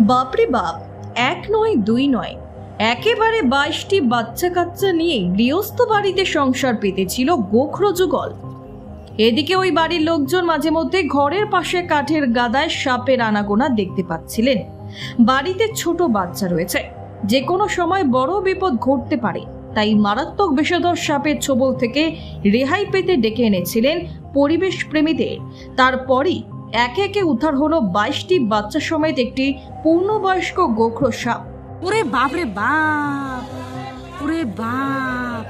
বাপরে বাপ, এক নয় দুই নয়, একেবারে 22টি বাচ্চা কাচ্চা নিয়ে গৃহস্থ বাড়িতে সংসার পেতেছিল গোখরো যুগল। এদিকে ওই বাড়ির লোকজন মাঝে মধ্যে ঘরের পাশে কাঠের গাদায় সাপের আনাগোনা দেখতে পাচ্ছিলেন। বাড়িতে ছোট বাচ্চা রয়েছে, যে কোনো সময় বড় বিপদ ঘটতে পারে, তাই মারাত্মক বিষধর সাপের ছোবল থেকে রেহাই পেতে ডেকে এনেছিলেন পরিবেশ প্রেমীদের। তারপরই একে একে উদ্ধার হলো 22টি বাচ্চা সমেত একটি পূর্ণবয়স্ক গোখরো সাপ। ওরে বাপ রে বাপ, ওরে বাপ।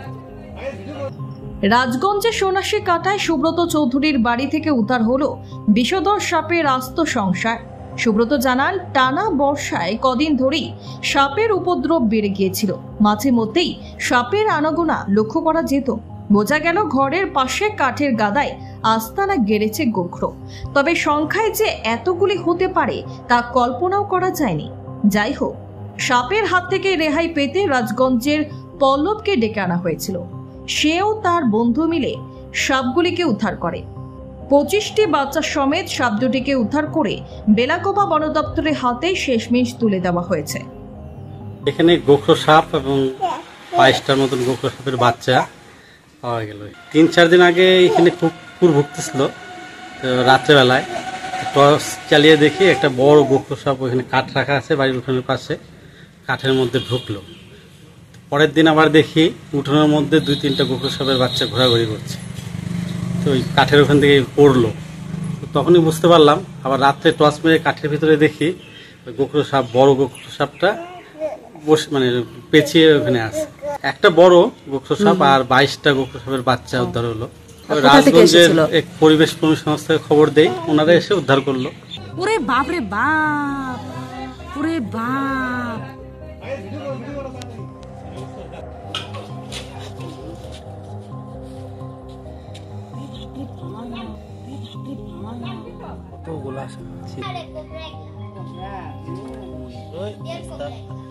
রাজগঞ্জের সোনাশী কাটায় সুব্রত চৌধুরীর বাড়ি থেকে উদ্ধার হলো বিষধর সাপের আস্ত সংসার। সুব্রত জানান, টানা বর্ষায় কদিন ধরেই সাপের উপদ্রব বেড়ে গিয়েছিল। মাঝে মধ্যেই সাপের আনাগোনা লক্ষ্য করা যেত। বোঝা গেল ঘরের পাশে কাঠের গাদায় আস্তানা গেড়েছে গোখরো। তবে সংখ্যায় যে এতগুলি হতে পারে তা কল্পনাও করা যায়নি। যাই হোক, সাপের হাত থেকে রেহাই পেতে রাজগঞ্জের পল্লবকে ডেকে আনা হয়েছিল। সেও তার বন্ধু মিলে সাপগুলিকে উদ্ধার করে। 25টি বাচ্চা সমেত সাপ দুটিকে উদ্ধার করে বেলাকোবা বন দপ্তরের হাতে শেষমেশ তুলে দেওয়া হয়েছে। এখানে গোখরো সাপ এবং 22টার মতন গোখরো সাপের বাচ্চা পাওয়া গেল। 3-4 দিন আগে এখানে কুকুর ভুগতেছিল। রাত্রেবেলায় টর্চ চালিয়ে দেখি একটা বড় গোখরো সাপ ওইখানে কাঠ রাখা আছে বাড়ির উঠোনের পাশে, কাঠের মধ্যে ঢুকলো। পরের দিন আবার দেখি উঠোনের মধ্যে 2-3টা গোখরো সাপের বাচ্চা ঘোরাঘুরি করছে। তো ওই কাঠের ওখান থেকে পড়লো। তখনই বুঝতে পারলাম। আবার রাত্রে টর্চ মেরে কাঠের ভিতরে দেখি ওই গোখরো সাপ, বড় গোখরো সাপটা বসে মানে পেঁচিয়ে ওখানে আছে। একটা বড় গোখরো সাপ আর 22টা গোখরো সাপের বাচ্চা উদ্ধার হলো। রাজগঞ্জের এক পরিবেশ প্রেমী সংস্থাকে খবর দেই, ওনারা এসে উদ্ধার করলো। ওরে বাপ রে বাপ, ওরে বাপ। কতগুলা